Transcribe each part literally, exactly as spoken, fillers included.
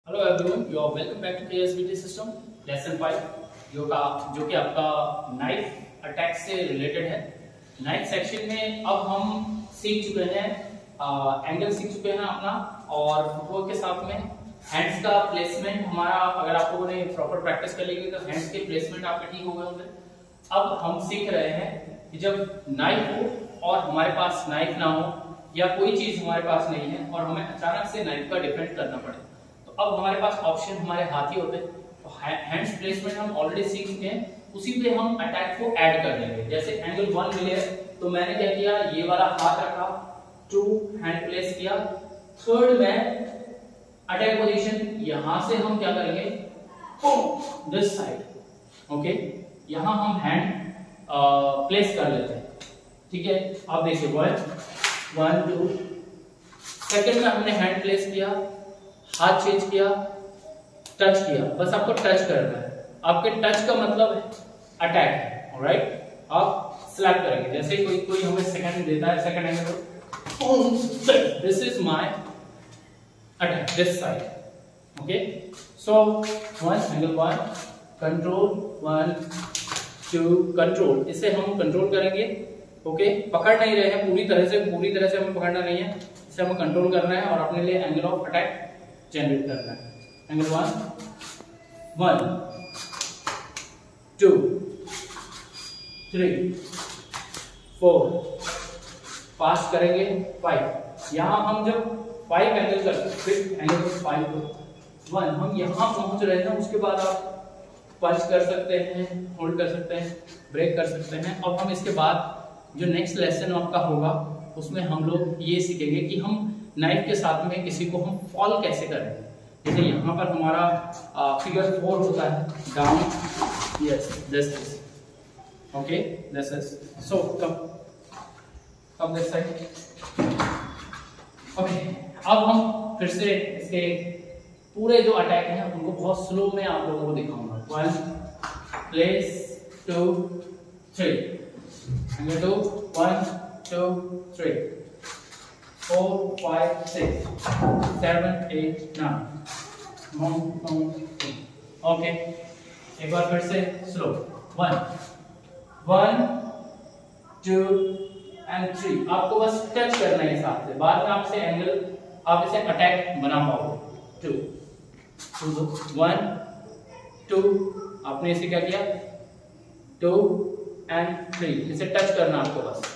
Hello everyone, you are welcome back to KSBT system lesson five जो का जो कि आपका नाइफ अटैक से रिलेटेड है। नाइफ सेक्शन में अब हम सीख चुके हैं एंगल सीख चुके हैं अपना, और फुटवर्क के साथ में हैंड्स का प्लेसमेंट हमारा, अगर आप लोगों ने प्रॉपर प्रैक्टिस कर लेंगे तो हैंड्स के प्लेसमेंट आपके ठीक हो गए होंगे। अब हम सीख रहे हैं कि जब नाइफ हो और हमारे पास नाइफ ना हो या कोई चीज हमारे पास नहीं है और हमें अचानक से नाइफ का डिफेंड करना पड़े, अब हमारे पास ऑप्शन हमारे हाथ ही होते हैं। तो हैंड्स प्लेसमेंट हम ऑलरेडी सीख चुके हैं, उसी पे हम अटैक को ऐड कर देंगे। जैसे एंगल वन मिले तो मैंने क्या किया, ये वाला हाथ रखा, टू हैंड प्लेस किया, थर्ड में अटैक पोजीशन यहां से हम क्या करेंगे, दिस साइड, ओके, यहां हम हैंड प्लेस कर लेते हैं। ठीक है, आप देखिए वन वन टू, सेकंड में हमने हैंड प्लेस किया, हाथ चेंज किया, टच किया, बस आपको टच करना है। आपके टच का मतलब अटैक है, ऑलराइट। आप स्लैप करेंगे, जैसे कोई कोई हमें सेकंड देता है, second angle, this is my attack, this side, okay. So one angle one, control one two, control, इसे हम कंट्रोल करेंगे, ओके। पकड़ नहीं रहे हैं पूरी तरह से, पूरी तरह से हमें पकड़ना नहीं है, इसे हमें कंट्रोल करना है और अपने लिए एंगल ऑफ अटैक जनरेट करना है। Angle one, one two three four, pass करेंगे फाइव। यहां हम जब फाइव एंगल करते हैं, फिर एंगल फाइव को वन, हम यहां पहुंच रहे हैं, उसके बाद आप पंच कर सकते हैं, होल्ड कर सकते हैं, ब्रेक कर सकते हैं। अब हम इसके बाद जो नेक्स्ट लेसन आपका होगा उसमें हम लोग ये सीखेंगे कि हम नाइफ के साथ में किसी को हम फॉल कैसे करें। जैसे यहाँ पर हमारा फिगर फोर होता है, down, yes, this is, okay, this is, so come come this side, okay. अब हम फिर से इसके पूरे जो अटैक हैं उनको बहुत स्लो में आप लोगों को दिखाऊंगा। One place, two three, angle two, one two three four, five, six, seven, eight, nine, ओके। एक बार फिर से slow, one one two and three. आपको बस टच करना है साथ से, बाद में आपसे एंगल, आप इसे अटैक बना पाओगे। टू टू दो, वन टू, आपने इसे क्या किया, टू एंड थ्री, इसे टच करना आपको बस।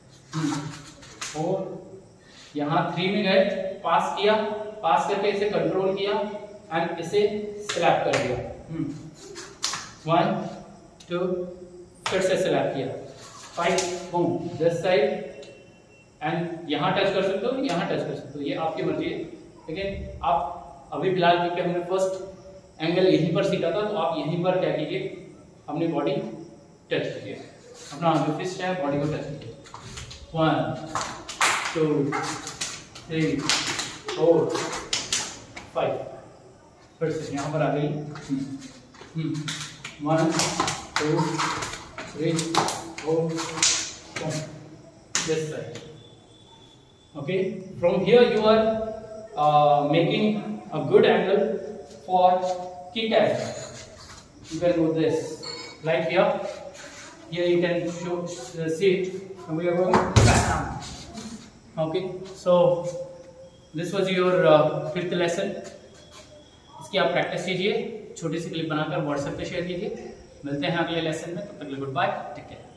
फोर, यहां थ्री में गए, पास किया, पास करके इसे कंट्रोल किया एंड इसे स्लैप कर दिया। वन टू, फिर से स्लैप किया, five, boom, this side, and यहां टच कर सकते हो, यहां टच कर सकते हो, ये आपकी मर्जी है। लेकिन आप अभी फिलहाल, क्योंकि हमने फर्स्ट एंगल यहीं पर सीखा था, तो आप यहीं पर क्या कीजिए, अपनी बॉडी टच कीजिए, अपना जो फिस्ट है बॉडी को टच कीजिए। One two three four five, फिर से यहाँ पर आ गई, one two three four, this side, okay. From here you are making a good angle for kick as you can do this like here, here you can show, uh, see it, and we are going bam. Okay, so this was your uh, fifth lesson. इसकी आप practice कीजिए, छोटी सी clip बनाकर WhatsApp पे share कीजिए। मिलते हैं अगले लेसन में, तब तक के लिए गुड बाय, टेक केयर।